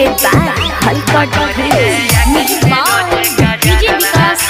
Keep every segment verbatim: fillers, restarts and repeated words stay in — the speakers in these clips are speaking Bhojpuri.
presented by Halka Music by D J Vikas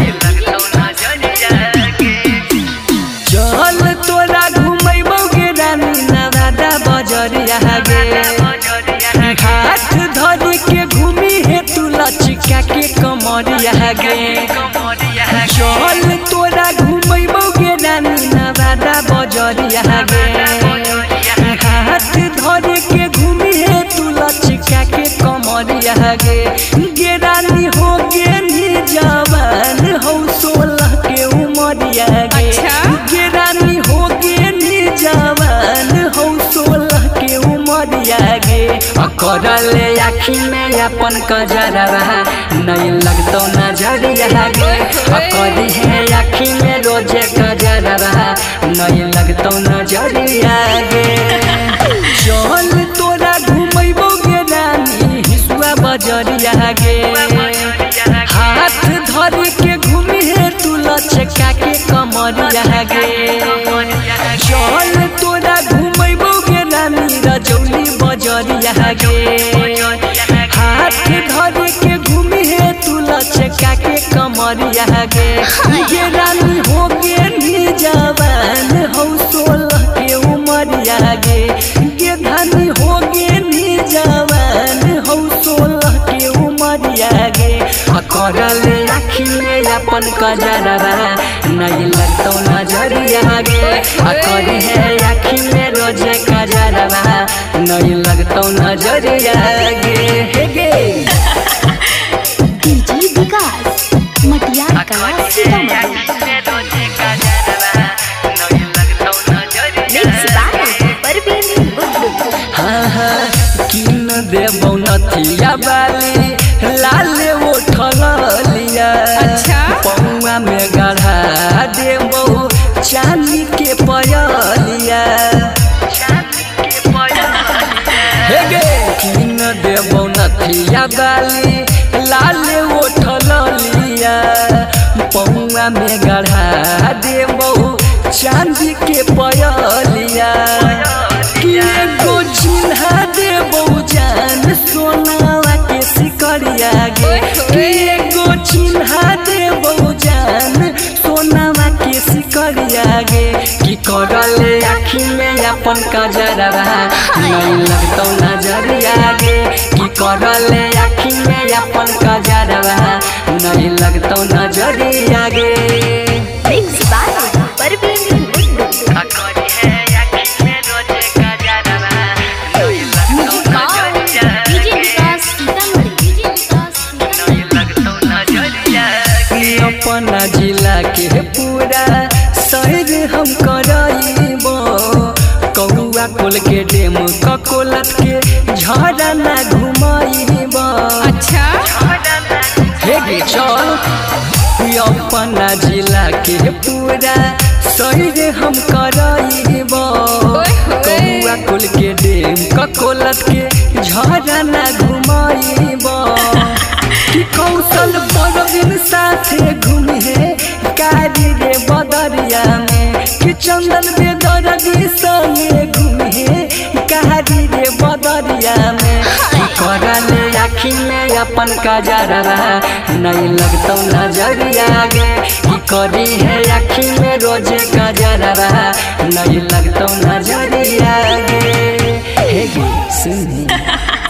चल तोरा घुमैबो गे रानी नवादा बजरिया गे हाथ धरी के घूमी हे तू लचका के कमरिया गे चल तोरा घुमैबो गे रानी नवादा बजरिया गे हाथ धरी के घूमी हे तू लचका के कमरिया गे गे रानी हो गे नी जवान हो सोलह के उमरिया गे गे रानी हो गे नी जवान हो सोलह के उमरिया गे करले आखी में अपन कजरवा नहीं लगतो नजरिया गे करी है आखी में रोजे कजरवा नहीं लगतो नजरिया गे चल तोरा घुमैबो गे रानी हिसुआ बजरिया गे हाथ धरी के घूमी है तू लचका के कमरिया गे चल तोरा घुमैबो गे रानी रजौली बजरिया गे हाथ धरी के घूमी है तू लचका के कमरिया गे गे रानी हो गे नी जवान हो सोलह के उमरिया गे गे धानी हो गे नी जवान हो सोलह के उमरिया गे करले आखी में अपन कजरवा नहीं लगतो नजरिया गे करी है आखी में रोजे कजरवा नहीं लगतो नजरिया गे गे D J Vikas मटियार का सीतामढ़ी Mix by परवीन गुड्डू। हाँ हाँ किन देबौ नथिया बाली लाल उठल लिया अच्छा पौआ में गढ़ा देबौ चांदी के पयलिया हे गे किन देबौ नथिया बाली लाल उठल लिया पौआ में गढ़ा देबौ चांदी के पयलिया कि एगो चिन्हा देबौ जान सोनावा के सिकरिया गे कि एगो चिन्हा देबौ जान सोनावा के सिकरिया गे कि करले आखी में अपन कजरवा नहीं लगतो नजरिया गे कि करले आखी में अपन कजरवा नहीं लगतो नजरिया गे Mix by Parveen Guddu. Music by D J Vikas Sitamarhi अपना जिला के पूरा शहर हम करइबो कौआ कोल के डेम ककोलत के झरना घुमाइबो अच्छा हे गे चल अपना जिला के पूरा शहर हम करइबो कौआ कोल के डेम ककोलत के झरना घुमाइबो कि कौशल परवीन साथे घूमी है कारी रे बदरिया में कि चंदन बेदरदी संगे घूमी है कारी रे बदरिया में करले आखी में अपन कजरवा नहीं लगतो नजरिया गे कि करी है आखी में रोजे कजरवा नहीं लगतो नजरिया गे हे गे सुनी